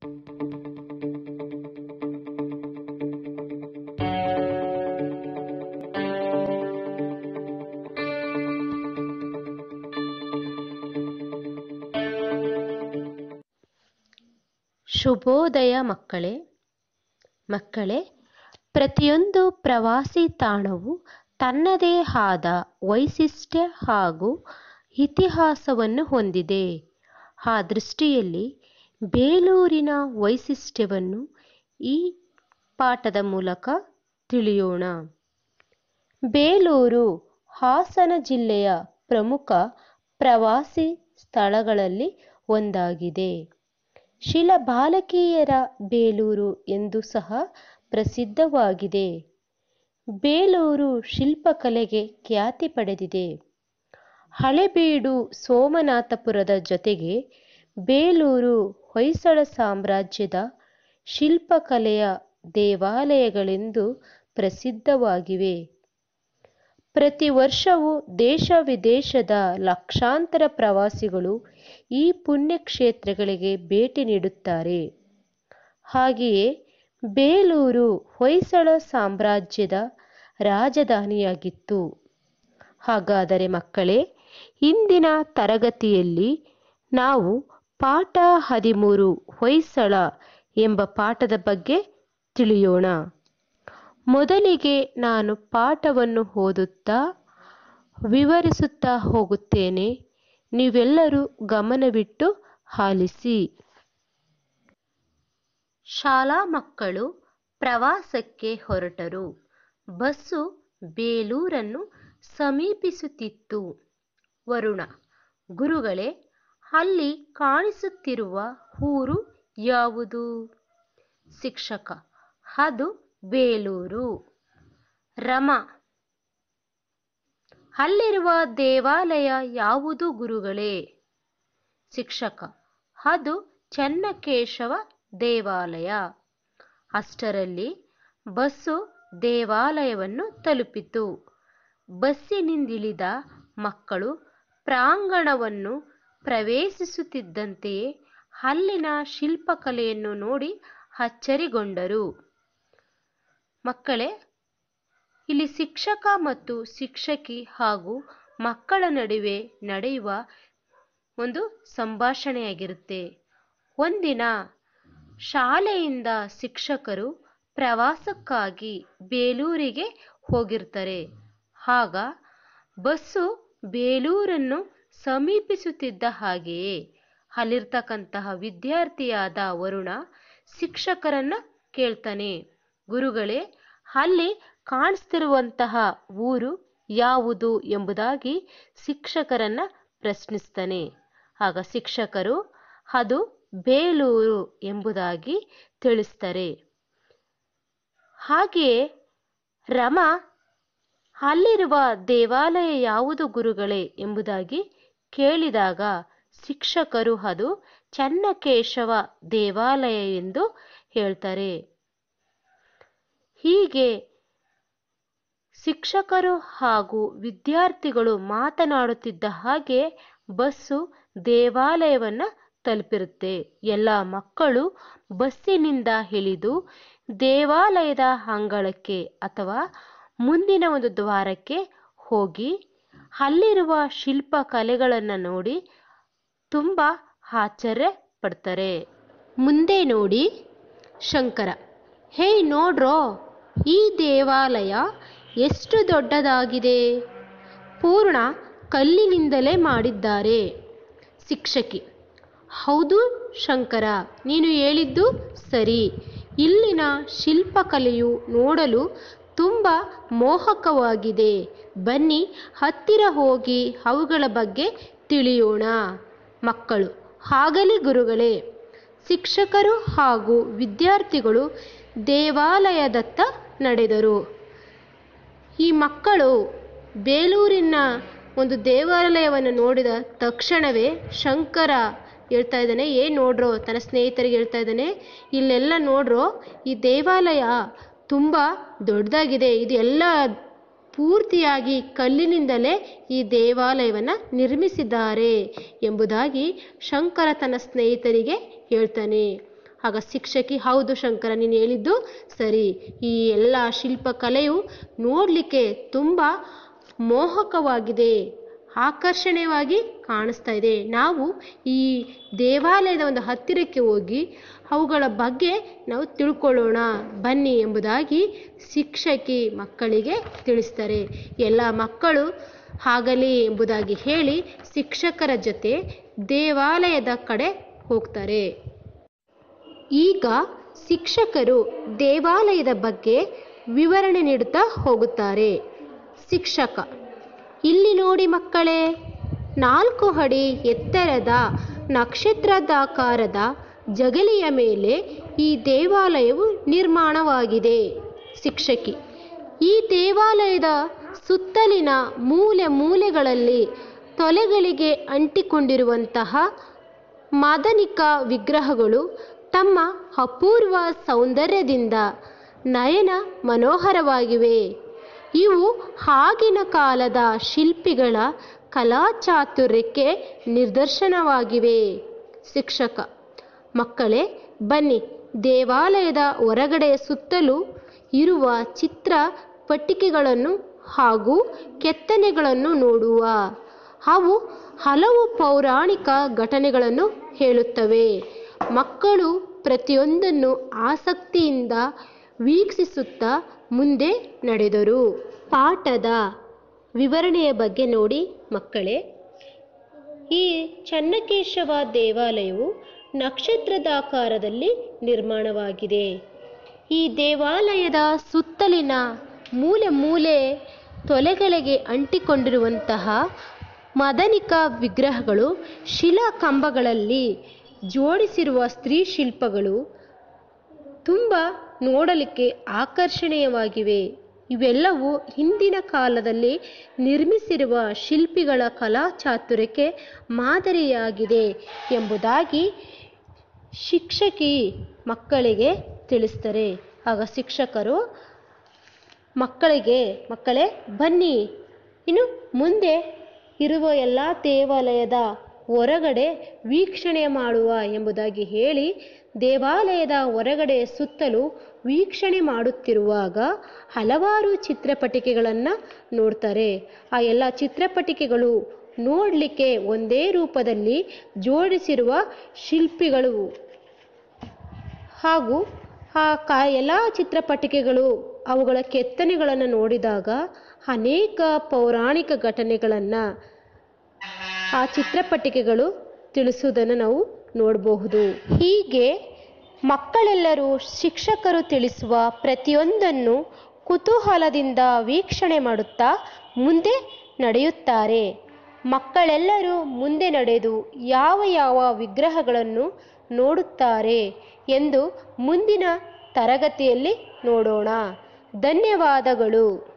ಶುಭೋದಯ ಮಕ್ಕಳೇ, ಪ್ರತಿಯೊಂದು ಪ್ರವಾಸಿ ತಾಣವು ತನ್ನದೇ ಆದ ವೈಶಿಷ್ಟ್ಯ ಹಾಗೂ ಇತಿಹಾಸವನ್ನು ಹೊಂದಿದೆ. ಆ ದೃಷ್ಟಿಯಲ್ಲಿ ಬೇಲೂರಿನ ವೈಶಿಷ್ಟ್ಯವನ್ನು ಈ ಪಾಠದ ಮೂಲಕ ತಿಳಿಯೋಣ. ಬೇಲೂರು ಹಾಸನ ಜಿಲ್ಲೆಯ ಪ್ರಮುಖ ಪ್ರವಾಸಿ ಸ್ಥಳಗಳಲ್ಲಿ ಒಂದಾಗಿದೆ. ಶಿಲಾಬಾಲಕಿಯರ ಬೇಲೂರು ಎಂದು ಸಹ ಪ್ರಸಿದ್ಧವಾಗಿದೆ. ಬೇಲೂರು ಶಿಲ್ಪಕಲೆಗೆ ಖ್ಯಾತಿ ಪಡೆದಿದೆ. ಹಳೇಬೀಡು ಸೋಮನಾಥಪುರದ ಜೊತೆಗೆ ಬೇಲೂರು ಹೊಯ್ಸಳ ಸಾಮ್ರಾಜ್ಯದ ಶಿಲ್ಪಕಲೆಯ ದೇವಾಲಯಗಳೆಂದು ಪ್ರಸಿದ್ಧವಾಗಿವೆ. ಪ್ರತಿ ವರ್ಷವೂ ದೇಶ ವಿದೇಶದ ಲಕ್ಷಾಂತರ ಪ್ರವಾಸಿಗಳು ಈ ಪುಣ್ಯಕ್ಷೇತ್ರಗಳಿಗೆ ಭೇಟಿ ನೀಡುತ್ತಾರೆ. ಹಾಗೆಯೇ ಬೇಲೂರು ಹೊಯ್ಸಳ ಸಾಮ್ರಾಜ್ಯದ ರಾಜಧಾನಿಯಾಗಿತ್ತು. ಹಾಗಾದರೆ ಮಕ್ಕಳೇ, ಇಂದಿನ ತರಗತಿಯಲ್ಲಿ ನಾವು ಪಾಠ 13 ಹೊಯ್ಸಳ ಎಂಬ ಪಾಠದ ಬಗ್ಗೆ ತಿಳಿಯೋಣ. ಮೊದಲಿಗೆ ನಾನು ಪಾಠವನ್ನು ಓದುತ್ತಾ ವಿವರಿಸುತ್ತಾ ಹೋಗುತ್ತೇನೆ. ನೀವೆಲ್ಲರೂ ಗಮನವಿಟ್ಟು ಆಲಿಸಿ. ಶಾಲಾ ಮಕ್ಕಳು ಪ್ರವಾಸಕ್ಕೆ ಹೊರಟರು. ಬಸ್ಸು ಬೇಲೂರನ್ನು ಸಮೀಪಿಸುತ್ತಿತ್ತು. ವರುಣ: ಗುರುಗಳೇ, ಅಲ್ಲಿ ಕಾಣಿಸುತ್ತಿರುವ ಊರು ಯಾವುದು? ಶಿಕ್ಷಕ: ಅದು ಬೇಲೂರು. ರಮಾ: ಅಲ್ಲಿರುವ ದೇವಾಲಯ ಯಾವುದು ಗುರುಗಳೇ? ಶಿಕ್ಷಕ: ಅದು ಚೆನ್ನಕೇಶವ ದೇವಾಲಯ. ಅಷ್ಟರಲ್ಲಿ ಬಸ್ಸು ದೇವಾಲಯವನ್ನು ತಲುಪಿತು. ಬಸ್ಸಿನಿಂದಿಳಿದ ಮಕ್ಕಳು ಪ್ರಾಂಗಣವನ್ನು ಪ್ರವೇಶಿಸುತ್ತಿದ್ದಂತೆಯೇ ಅಲ್ಲಿನ ಶಿಲ್ಪಕಲೆಯನ್ನು ನೋಡಿ ಅಚ್ಚರಿಗೊಂಡರು. ಮಕ್ಕಳೇ, ಇಲ್ಲಿ ಶಿಕ್ಷಕ ಮತ್ತು ಶಿಕ್ಷಕಿ ಹಾಗೂ ಮಕ್ಕಳ ನಡುವೆ ನಡೆಯುವ ಒಂದು ಸಂಭಾಷಣೆಯಾಗಿರುತ್ತೆ. ಒಂದಿನ ಶಾಲೆಯಿಂದ ಶಿಕ್ಷಕರು ಪ್ರವಾಸಕ್ಕಾಗಿ ಬೇಲೂರಿಗೆ ಹೋಗಿರ್ತಾರೆ. ಆಗ ಬಸ್ಸು ಬೇಲೂರನ್ನು ಸಮೀಪಿಸುತ್ತಿದ್ದ ಹಾಗೆಯೇ ಅಲ್ಲಿರ್ತಕ್ಕಂತಹ ವಿದ್ಯಾರ್ಥಿಯಾದ ವರುಣ ಶಿಕ್ಷಕರನ್ನ ಕೇಳ್ತಾನೆ, ಗುರುಗಳೇ, ಅಲ್ಲಿ ಕಾಣಿಸ್ತಿರುವಂತಹ ಊರು ಯಾವುದು ಎಂಬುದಾಗಿ ಶಿಕ್ಷಕರನ್ನ ಪ್ರಶ್ನಿಸ್ತಾನೆ. ಆಗ ಶಿಕ್ಷಕರು ಅದು ಬೇಲೂರು ಎಂಬುದಾಗಿ ತಿಳಿಸ್ತಾರೆ. ಹಾಗೆಯೇ ರಮಾ ಅಲ್ಲಿರುವ ದೇವಾಲಯ ಯಾವುದು ಗುರುಗಳೇ ಎಂಬುದಾಗಿ ಕೇಳಿದಾಗ ಶಿಕ್ಷಕರು ಅದು ಚೆನ್ನಕೇಶವ ದೇವಾಲಯ ಎಂದು ಹೇಳ್ತಾರೆ. ಹೀಗೆ ಶಿಕ್ಷಕರು ಹಾಗೂ ವಿದ್ಯಾರ್ಥಿಗಳು ಮಾತನಾಡುತ್ತಿದ್ದ ಹಾಗೆ ಬಸ್ಸು ದೇವಾಲಯವನ್ನು ತಲುಪಿರುತ್ತೆ. ಎಲ್ಲ ಮಕ್ಕಳು ಬಸ್ಸಿನಿಂದ ಇಳಿದು ದೇವಾಲಯದ ಅಂಗಳಕ್ಕೆ ಅಥವಾ ಮುಂದಿನ ಒಂದು ದ್ವಾರಕ್ಕೆ ಹೋಗಿ ಅಲ್ಲಿರುವ ಶಿಲ್ಪಕಲೆಗಳನ್ನು ನೋಡಿ ತುಂಬ ಆಶ್ಚರ್ಯ ಪಡ್ತಾರೆ. ಮುಂದೆ ನೋಡಿ ಶಂಕರ: ಹೇ ನೋಡ್ರೋ, ಈ ದೇವಾಲಯ ಎಷ್ಟು ದೊಡ್ಡದಾಗಿದೆ. ಪೂರ್ಣ ಕಲ್ಲಿನಿಂದಲೇ ಮಾಡಿದ್ದಾರೆ. ಶಿಕ್ಷಕಿ: ಹೌದು ಶಂಕರ, ನೀನು ಹೇಳಿದ್ದು ಸರಿ. ಇಲ್ಲಿನ ಶಿಲ್ಪಕಲೆಯು ನೋಡಲು ತುಂಬ ಮೋಹಕವಾಗಿದೆ. ಬನ್ನಿ ಹತ್ತಿರ ಹೋಗಿ ಅವುಗಳ ಬಗ್ಗೆ ತಿಳಿಯೋಣ. ಮಕ್ಕಳು: ಆಗಲಿ ಗುರುಗಳೇ. ಶಿಕ್ಷಕರು ಹಾಗೂ ವಿದ್ಯಾರ್ಥಿಗಳು ದೇವಾಲಯದತ್ತ ನಡೆದರು. ಈ ಮಕ್ಕಳು ಬೇಲೂರಿನ ಒಂದು ದೇವಾಲಯವನ್ನು ನೋಡಿದ ತಕ್ಷಣವೇ ಶಂಕರ ಹೇಳ್ತಾ ಇದ್ದಾನೆ, ನೋಡ್ರೋ, ತನ್ನ ಸ್ನೇಹಿತರಿಗೆ ಹೇಳ್ತಾ ಇದ್ದಾನೆ, ಇಲ್ಲೆಲ್ಲ ನೋಡ್ರೋ, ಈ ದೇವಾಲಯ ತುಂಬ ದೊಡ್ಡದಾಗಿದೆ. ಇದು ಎಲ್ಲ ಪೂರ್ತಿಯಾಗಿ ಕಲ್ಲಿನಿಂದಲೇ ಈ ದೇವಾಲಯವನ್ನು ನಿರ್ಮಿಸಿದ್ದಾರೆ ಎಂಬುದಾಗಿ ಶಂಕರ ತನ್ನ ಸ್ನೇಹಿತರಿಗೆ ಹೇಳ್ತಾನೆ. ಆಗ ಶಿಕ್ಷಕಿ, ಹೌದು ಶಂಕರ, ನೀನು ಹೇಳಿದ್ದು ಸರಿ. ಈ ಎಲ್ಲ ಶಿಲ್ಪಕಲೆಯು ನೋಡಲಿಕ್ಕೆ ತುಂಬ ಮೋಹಕವಾಗಿದೆ, ಆಕರ್ಷಣೀಯವಾಗಿ ಕಾಣಿಸ್ತಾ ಇದೆ. ನಾವು ಈ ದೇವಾಲಯದ ಒಂದು ಹತ್ತಿರಕ್ಕೆ ಹೋಗಿ ಅವುಗಳ ಬಗ್ಗೆ ನಾವು ತಿಳ್ಕೊಳ್ಳೋಣ ಬನ್ನಿ ಎಂಬುದಾಗಿ ಶಿಕ್ಷಕಿ ಮಕ್ಕಳಿಗೆ ತಿಳಿಸ್ತಾರೆ. ಎಲ್ಲ ಮಕ್ಕಳು ಆಗಲಿ ಎಂಬುದಾಗಿ ಹೇಳಿ ಶಿಕ್ಷಕರ ಜೊತೆ ದೇವಾಲಯದ ಕಡೆ ಹೋಗ್ತಾರೆ. ಈಗ ಶಿಕ್ಷಕರು ದೇವಾಲಯದ ಬಗ್ಗೆ ವಿವರಣೆ ನೀಡುತ್ತಾ ಹೋಗುತ್ತಾರೆ. ಶಿಕ್ಷಕ, ಇಲ್ಲಿ ನೋಡಿ ಮಕ್ಕಳೇ, 4 ಅಡಿ ಎತ್ತರದ ನಕ್ಷತ್ರದಾಕಾರದ ಜಗಲಿಯ ಮೇಲೆ ಈ ದೇವಾಲಯವು ನಿರ್ಮಾಣವಾಗಿದೆ. ಶಿಕ್ಷಕಿ, ಈ ದೇವಾಲಯದ ಸುತ್ತಲಿನ ಮೂಲೆ ಮೂಲೆಗಳಲ್ಲಿ ತೊಲೆಗಳಿಗೆ ಅಂಟಿಕೊಂಡಿರುವಂತಹ ಮಾದನಿಕ ವಿಗ್ರಹಗಳು ತಮ್ಮ ಅಪೂರ್ವ ಸೌಂದರ್ಯದಿಂದ ನಯನ ಮನೋಹರವಾಗಿವೆ. ಇವು ಆಗಿನ ಕಾಲದ ಶಿಲ್ಪಿಗಳ ಕಲಾಚಾತುರ್ಯಕ್ಕೆ ನಿದರ್ಶನವಾಗಿವೆ. ಶಿಕ್ಷಕ, ಮಕ್ಕಳೇ ಬನ್ನಿ, ದೇವಾಲಯದ ಹೊರಗಡೆ ಸುತ್ತಲೂ ಇರುವ ಚಿತ್ರ ಪಟ್ಟಿಕೆಗಳನ್ನು ಹಾಗೂ ಕೆತ್ತನೆಗಳನ್ನು ನೋಡುವ. ಅವು ಹಲವು ಪೌರಾಣಿಕ ಘಟನೆಗಳನ್ನು ಹೇಳುತ್ತವೆ. ಮಕ್ಕಳು ಪ್ರತಿಯೊಂದನ್ನು ಆಸಕ್ತಿಯಿಂದ ವೀಕ್ಷಿಸುತ್ತಾ ಮುಂದೆ ನಡೆದರು. ಪಾಠದ ವಿವರಣೆಯ ಬಗ್ಗೆ ನೋಡಿ ಮಕ್ಕಳೇ. ಈ ಚೆನ್ನಕೇಶವ ದೇವಾಲಯವು ನಕ್ಷತ್ರದಾಕಾರದಲ್ಲಿ ನಿರ್ಮಾಣವಾಗಿದೆ. ಈ ದೇವಾಲಯದ ಸುತ್ತಲಿನ ಮೂಲೆ ಮೂಲೆ ತೊಲೆಗಳಿಗೆ ಅಂಟಿಕೊಂಡಿರುವಂತಹ ಮಾದನಿಕ ವಿಗ್ರಹಗಳು, ಶಿಲಾ ಕಂಬಗಳಲ್ಲಿ ಜೋಡಿಸಿರುವ ಸ್ತ್ರೀ ಶಿಲ್ಪಗಳು ತುಂಬ ನೋಡಲಿಕ್ಕೆ ಆಕರ್ಷಣೀಯವಾಗಿವೆ. ಇವೆಲ್ಲವೂ ಹಿಂದಿನ ಕಾಲದಲ್ಲಿ ನಿರ್ಮಿಸಿರುವ ಶಿಲ್ಪಿಗಳ ಕಲಾಚಾತುರ್ಯಕ್ಕೆ ಮಾದರಿಯಾಗಿದೆ ಎಂಬುದಾಗಿ ಶಿಕ್ಷಕಿ ಮಕ್ಕಳಿಗೆ ತಿಳಿಸ್ತಾರೆ. ಆಗ ಶಿಕ್ಷಕರು ಮಕ್ಕಳೇ ಬನ್ನಿ, ಇನ್ನು ಮುಂದೆ ಇರುವ ಎಲ್ಲ ದೇವಾಲಯದ ಹೊರಗಡೆ ವೀಕ್ಷಣೆ ಮಾಡುವ ಎಂಬುದಾಗಿ ಹೇಳಿ ದೇವಾಲಯದ ಹೊರಗಡೆ ಸುತ್ತಲೂ ವೀಕ್ಷಣೆ ಮಾಡುತ್ತಿರುವಾಗ ಹಲವಾರು ಚಿತ್ರಪಟಿಕೆಗಳನ್ನು ನೋಡ್ತಾರೆ. ಆ ಎಲ್ಲ ಚಿತ್ರಪಟಿಕೆಗಳು ನೋಡಲಿಕ್ಕೆ ಒಂದೇ ರೂಪದಲ್ಲಿ ಜೋಡಿಸಿರುವ ಶಿಲ್ಪಿಗಳು ಹಾಗೂ ಎಲ್ಲ ಚಿತ್ರಪಟಿಕೆಗಳು ಅವುಗಳ ಕೆತ್ತನೆಗಳನ್ನು ನೋಡಿದಾಗ ಅನೇಕ ಪೌರಾಣಿಕ ಘಟನೆಗಳನ್ನು ಆ ಚಿತ್ರಪಟಿಕೆಗಳು ತಿಳಿಸುವುದನ್ನು ನಾವು ನೋಡಬಹುದು. ಹೀಗೆ ಮಕ್ಕಳೆಲ್ಲರೂ ಶಿಕ್ಷಕರು ತಿಳಿಸುವ ಪ್ರತಿಯೊಂದನ್ನು ಕುತೂಹಲದಿಂದ ವೀಕ್ಷಣೆ ಮಾಡುತ್ತಾ ಮುಂದೆ ನಡೆಯುತ್ತಾರೆ. ಮಕ್ಕಳೆಲ್ಲರೂ ಮುಂದೆ ನಡೆದು ಯಾವ ಯಾವ ವಿಗ್ರಹಗಳನ್ನು ನೋಡುತ್ತಾರೆ ಎಂದು ಮುಂದಿನ ತರಗತಿಯಲ್ಲಿ ನೋಡೋಣ. ಧನ್ಯವಾದಗಳು.